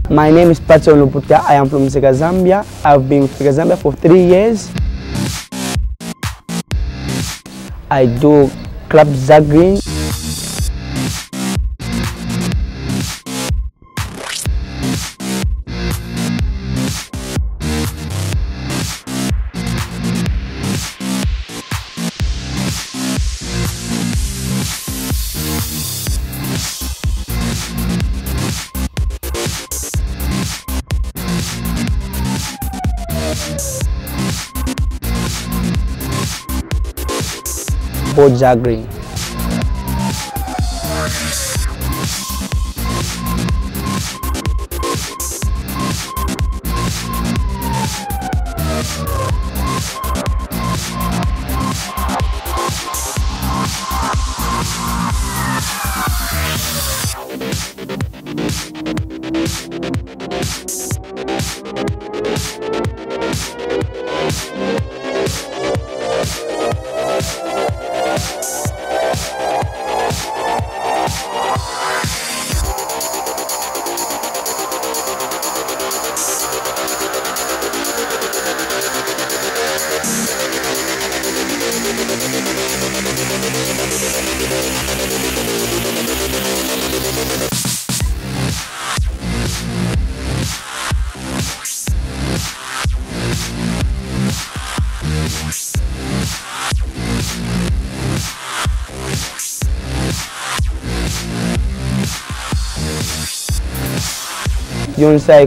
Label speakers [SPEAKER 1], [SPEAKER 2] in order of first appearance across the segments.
[SPEAKER 1] My name is Patson Luputa. I am from Sega, Zambia. I've been with Sega Zambia for 3 years. I do club juggling. Boat juggling. Yonsai.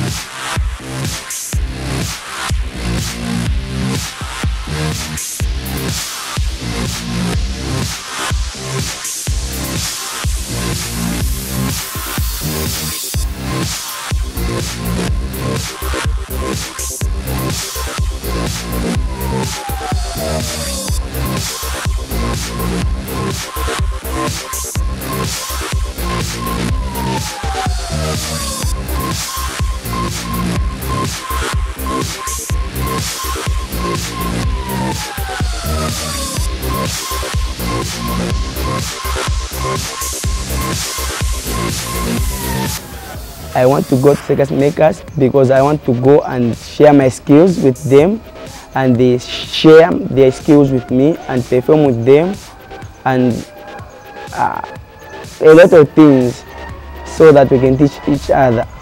[SPEAKER 1] I want to go to Circus Makers because I want to go and share my skills with them, and they share their skills with me and perform with them, and a lot of things so that we can teach each other.